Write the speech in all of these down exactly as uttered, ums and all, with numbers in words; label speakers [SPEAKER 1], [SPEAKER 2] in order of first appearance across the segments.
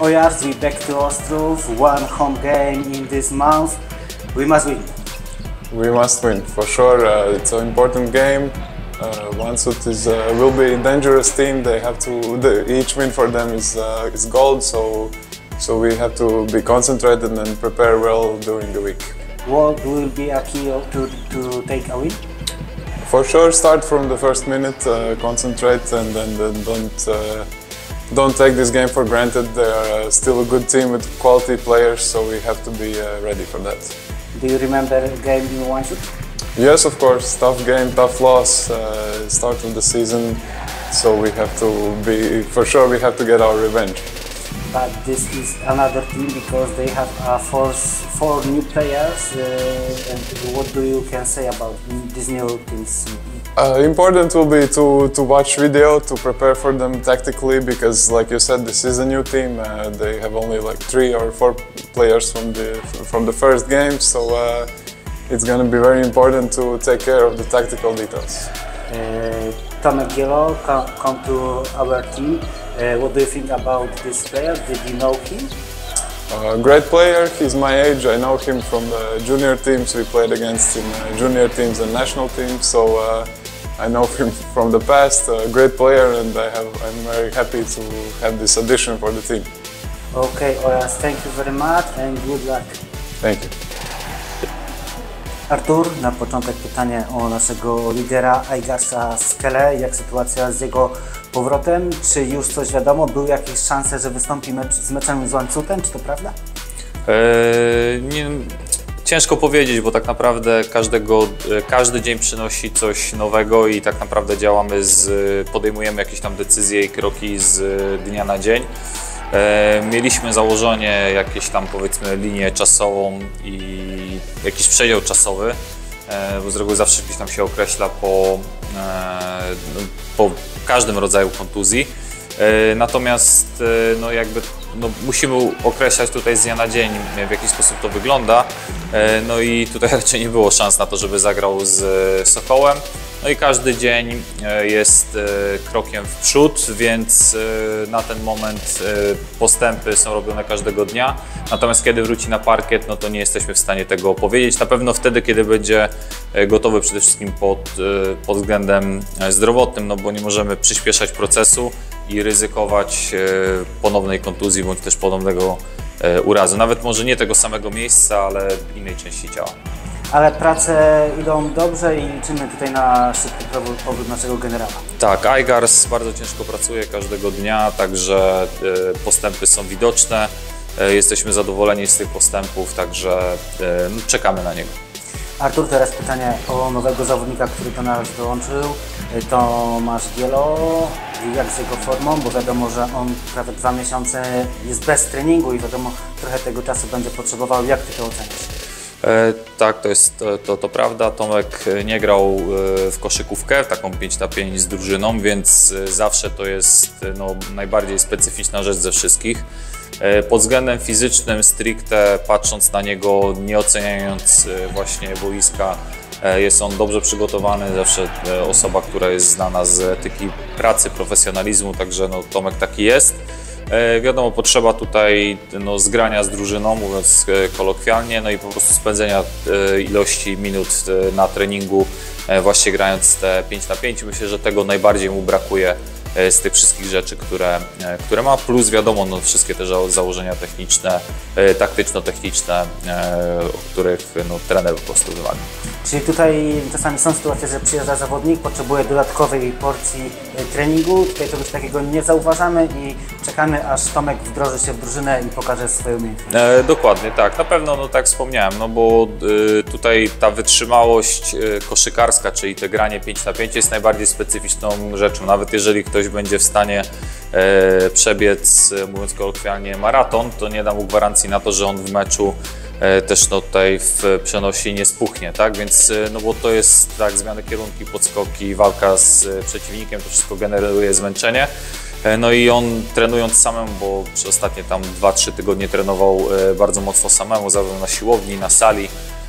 [SPEAKER 1] Oyars, we back to Ostrów, one home game in this month. We must win.
[SPEAKER 2] We must win, for sure. Uh, it's an important game. Uh, Landshut is uh, will be a dangerous team. They have to. The, each win for them is uh, is gold. So, so we have to be concentrated and prepare well during the week.
[SPEAKER 1] What will be a key to to take a win?
[SPEAKER 2] For sure, start from the first minute, uh, concentrate, and then, then don't uh, don't take this game for granted. They are uh, still a good team with quality players, so we have to be uh, ready for that.
[SPEAKER 1] Do you remember the game in Landshut?
[SPEAKER 2] Yes, of course. Tough game, tough loss, uh, start of the season. So we have to be, for sure, we have to get our revenge.
[SPEAKER 1] But this is another team because they have uh, four, four new players. Uh, and what do you can say about these new teams?
[SPEAKER 2] Uh, important will be to, to watch video, to prepare for them tactically, because like you said, this is a new team. Uh, they have only like three or four players from the, from the first game, so uh, it's going to be very important to take care of the tactical details.
[SPEAKER 1] Uh, Tomek Gielo come, come to our team. Uh, what do you think about this player? Did you know him?
[SPEAKER 2] Uh, great player, he's my age, I know him from the junior teams, we played against in uh, junior teams and national teams, so uh, I know him from the past, a great player, and I have, I'm very happy to have this addition for the team.
[SPEAKER 1] Okay, Oyars, thank you very much and good luck.
[SPEAKER 2] Thank you.
[SPEAKER 1] Artur, na początek pytanie o naszego lidera Aigarsa Skele. Jak sytuacja z jego powrotem? Czy już coś wiadomo? Były jakieś szanse, że wystąpi mecz z meczem z Landshutem? Czy to prawda?
[SPEAKER 3] Eee, nie, ciężko powiedzieć, bo tak naprawdę każdego, każdy dzień przynosi coś nowego i tak naprawdę działamy, z, podejmujemy jakieś tam decyzje i kroki z dnia na dzień. E, mieliśmy założenie, jakieś tam powiedzmy linię czasową i jakiś przedział czasowy, e, bo z reguły zawsze gdzieś tam się określa po, e, po każdym rodzaju kontuzji. E, natomiast e, no jakby, no musimy określać tutaj z dnia na dzień, w jaki sposób to wygląda. E, no i tutaj raczej nie było szans na to, żeby zagrał z Sokołem. No i każdy dzień jest krokiem w przód, więc na ten moment postępy są robione każdego dnia. Natomiast kiedy wróci na parkiet, no to nie jesteśmy w stanie tego powiedzieć. Na pewno wtedy, kiedy będzie gotowy przede wszystkim pod, pod względem zdrowotnym, no bo nie możemy przyspieszać procesu i ryzykować ponownej kontuzji bądź też ponownego urazu. Nawet może nie tego samego miejsca, ale innej części ciała.
[SPEAKER 1] Ale prace idą dobrze i liczymy tutaj na szybki powrót naszego generała.
[SPEAKER 3] Tak, Aigars bardzo ciężko pracuje każdego dnia, także postępy są widoczne. Jesteśmy zadowoleni z tych postępów, także no, czekamy na niego.
[SPEAKER 1] Artur, teraz pytanie o nowego zawodnika, który do nas dołączył. Tomasz Gielo. Jak z jego formą, bo wiadomo, że on prawie dwa miesiące jest bez treningu i wiadomo, trochę tego czasu będzie potrzebował. Jak ty to oceniasz?
[SPEAKER 3] E, tak, to jest to, to, to prawda. Tomek nie grał w koszykówkę, taką pięć na pięć z drużyną, więc zawsze to jest no, najbardziej specyficzna rzecz ze wszystkich. E, pod względem fizycznym, stricte patrząc na niego, nie oceniając właśnie boiska, e, jest on dobrze przygotowany, zawsze osoba, która jest znana z etyki pracy, profesjonalizmu, także no, Tomek taki jest. E, wiadomo, potrzeba tutaj no, zgrania z drużyną, mówiąc e, kolokwialnie, no i po prostu spędzenia e, ilości minut e, na treningu, e, właśnie grając te pięć na pięć. Myślę, że tego najbardziej mu brakuje e, z tych wszystkich rzeczy, które, e, które ma, plus wiadomo, no, wszystkie te założenia techniczne, e, taktyczno-techniczne, e, o których no, trener po prostu wymaga.
[SPEAKER 1] Czyli tutaj czasami są sytuacje, że przyjeżdża zawodnik, potrzebuje dodatkowej porcji treningu. Tutaj czegoś takiego nie zauważamy i czekamy, aż Tomek wdroży się w drużynę i pokaże swoją umiejętność.
[SPEAKER 3] E, dokładnie, tak. Na pewno, no tak wspomniałem, no bo y, tutaj ta wytrzymałość y, koszykarska, czyli te granie pięć na pięć jest najbardziej specyficzną rzeczą. Nawet jeżeli ktoś będzie w stanie e, przebiec, mówiąc kolokwialnie, maraton, to nie da mu gwarancji na to, że on w meczu też no, tutaj w przenosi nie spuchnie, tak? Więc no bo to jest tak, zmiany kierunki, podskoki, walka z przeciwnikiem, to wszystko generuje zmęczenie. No i on trenując samemu, bo przez ostatnie tam dwa trzy tygodnie trenował bardzo mocno samemu, zarówno na siłowni, na sali,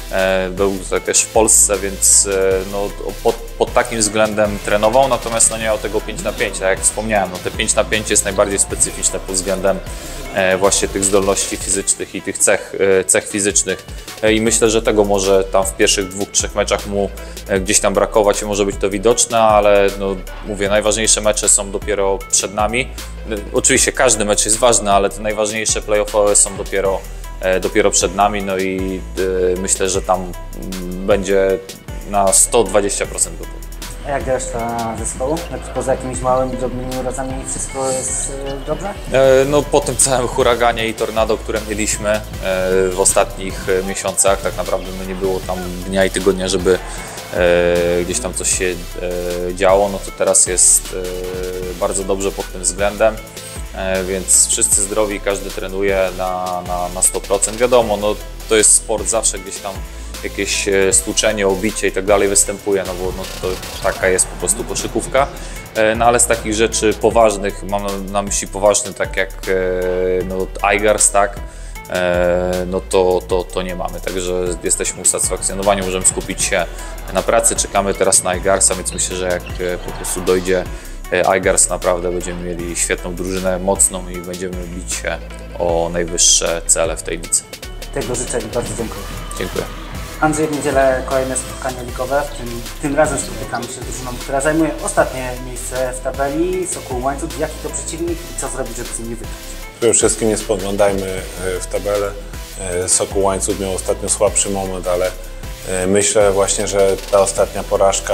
[SPEAKER 3] był też w Polsce, więc no, pod, pod takim względem trenował, natomiast no, nie miał tego pięć na pięć, tak jak wspomniałem, no, te pięć na pięć jest najbardziej specyficzne pod względem właśnie tych zdolności fizycznych i tych cech, cech fizycznych i myślę, że tego może tam w pierwszych dwóch, trzech meczach mu gdzieś tam brakować i może być to widoczne, ale no, mówię, najważniejsze mecze są dopiero przed nami. Oczywiście każdy mecz jest ważny, ale te najważniejsze play-offowe są dopiero, dopiero przed nami, no i myślę, że tam będzie na sto dwadzieścia procent gotowy.
[SPEAKER 1] A jak reszta zespołu? Poza jakimiś małymi, drobnymi urazami wszystko jest dobrze?
[SPEAKER 3] No po tym całym huraganie i tornado, które mieliśmy w ostatnich miesiącach, tak naprawdę no, nie było tam dnia i tygodnia, żeby gdzieś tam coś się działo, no to teraz jest bardzo dobrze pod tym względem, więc wszyscy zdrowi, każdy trenuje na, na, na sto procent. Wiadomo, no, to jest sport, zawsze gdzieś tam jakieś stłuczenie, obicie i tak dalej występuje, no bo no, to taka jest po prostu koszykówka. No ale z takich rzeczy poważnych, mam na myśli poważny, tak jak no, Aigars, tak, no to, to, to nie mamy, także jesteśmy usatysfakcjonowani, możemy skupić się na pracy, czekamy teraz na Aigarsa, więc myślę, że jak po prostu dojdzie Aigars, naprawdę będziemy mieli świetną drużynę, mocną i będziemy bić się o najwyższe cele w tej lidze.
[SPEAKER 1] Tego życzę i bardzo dziękuję.
[SPEAKER 3] Dziękuję.
[SPEAKER 1] Andrzej, w niedzielę kolejne spotkanie ligowe, w tym, tym razem spotykamy się z drużyną, która zajmuje ostatnie miejsce w tabeli, Sokół Łańcut. Jaki to przeciwnik i co zrobić, żeby z nimi wygrać?
[SPEAKER 4] Przede wszystkim nie spoglądajmy w tabelę. Sokół Łańcut miał ostatnio słabszy moment, ale myślę właśnie, że ta ostatnia porażka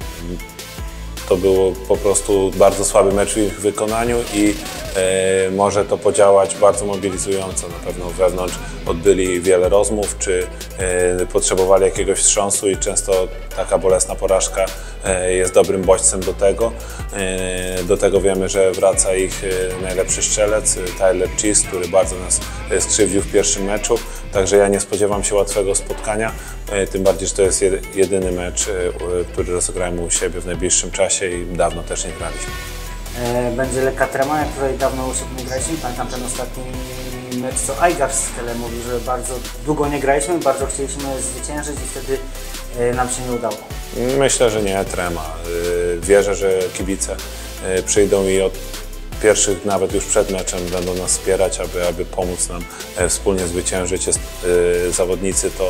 [SPEAKER 4] to był po prostu bardzo słaby mecz w ich wykonaniu i e, może to podziałać bardzo mobilizująco. Na pewno wewnątrz odbyli wiele rozmów, czy e, potrzebowali jakiegoś wstrząsu i często taka bolesna porażka e, jest dobrym bodźcem do tego. E, do tego wiemy, że wraca ich e, najlepszy strzelec, Tyler Cheese, który bardzo nas e, skrzywdził w pierwszym meczu. Także ja nie spodziewam się łatwego spotkania, e, tym bardziej, że to jest jedyny mecz, e, który rozegramy u siebie w najbliższym czasie i dawno też nie graliśmy.
[SPEAKER 1] Będzie lekka trema, jak tutaj dawno u siebie nie graliśmy. Pamiętam ten ostatni mecz, co Aigars z tyle mówił, że bardzo długo nie graliśmy, bardzo chcieliśmy zwyciężyć i wtedy nam się nie udało.
[SPEAKER 4] Myślę, że nie trema. Wierzę, że kibice przyjdą i od pierwszych, nawet już przed meczem, będą nas wspierać, aby, aby pomóc nam wspólnie zwyciężyć. Jest, zawodnicy to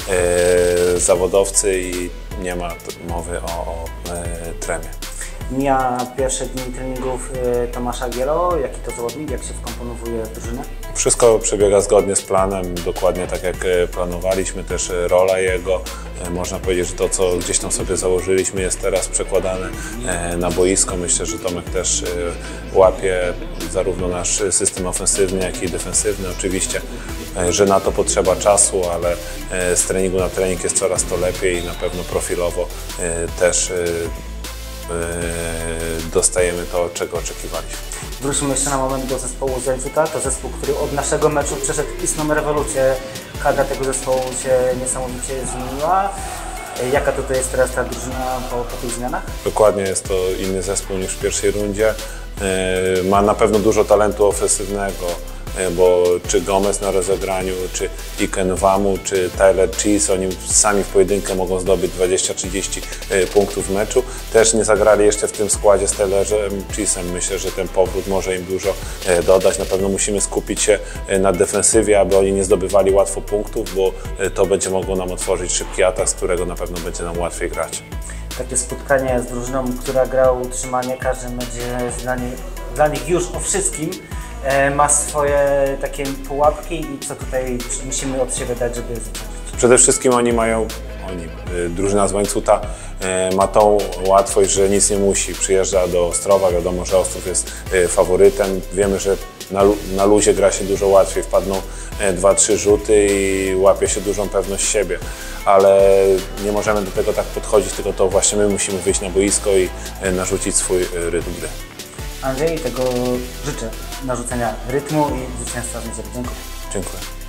[SPEAKER 4] zawodowcy i nie ma mowy o, o tremie.
[SPEAKER 1] Mija pierwsze dni treningów Tomasza Gielo. Jaki to zawodnik, jak się wkomponowuje w drużynę?
[SPEAKER 4] Wszystko przebiega zgodnie z planem, dokładnie tak jak planowaliśmy, też rola jego. Można powiedzieć, że to, co gdzieś tam sobie założyliśmy, jest teraz przekładane na boisko. Myślę, że Tomek też łapie zarówno nasz system ofensywny, jak i defensywny. Oczywiście, że na to potrzeba czasu, ale z treningu na trening jest coraz to lepiej i na pewno profilowo też dostajemy to, czego oczekiwaliśmy.
[SPEAKER 1] Wróćmy jeszcze na moment do zespołu z Łańcuta. To zespół, który od naszego meczu przeszedł istną rewolucję. Kadra tego zespołu się niesamowicie zmieniła. Jaka to, to jest teraz ta drużyna po, po tych zmianach?
[SPEAKER 4] Dokładnie, jest to inny zespół niż w pierwszej rundzie. Ma na pewno dużo talentu ofensywnego, bo czy Gomez na rozegraniu, czy Iken Wamu, czy Tyler Cheese, oni sami w pojedynkę mogą zdobyć dwadzieścia trzydzieści punktów w meczu. Też nie zagrali jeszcze w tym składzie z Tylerem Cheese'em. Myślę, że ten powrót może im dużo dodać. Na pewno musimy skupić się na defensywie, aby oni nie zdobywali łatwo punktów, bo to będzie mogło nam otworzyć szybki atak, z którego na pewno będzie nam łatwiej grać. Takie spotkanie z drużyną, która gra o utrzymanie, każdy będzie dla, nie, dla nich już o wszystkim. Ma swoje takie pułapki i co tutaj musimy od siebie dać, żeby zwyciężyć? Przede wszystkim oni mają, oni, drużyna z Łańcuta ma tą łatwość, że nic nie musi. Przyjeżdża do Ostrowa, wiadomo, że Ostrów jest faworytem. Wiemy, że na, na luzie gra się dużo łatwiej, wpadną dwa, trzy rzuty i łapie się dużą pewność siebie. Ale nie możemy do tego tak podchodzić, tylko to właśnie my musimy wyjść na boisko i narzucić swój rytm gry. Andrzej, tego życzę narzucenia rytmu i zwycięstwa w niedzielę. Dziękuję. Dziękuję.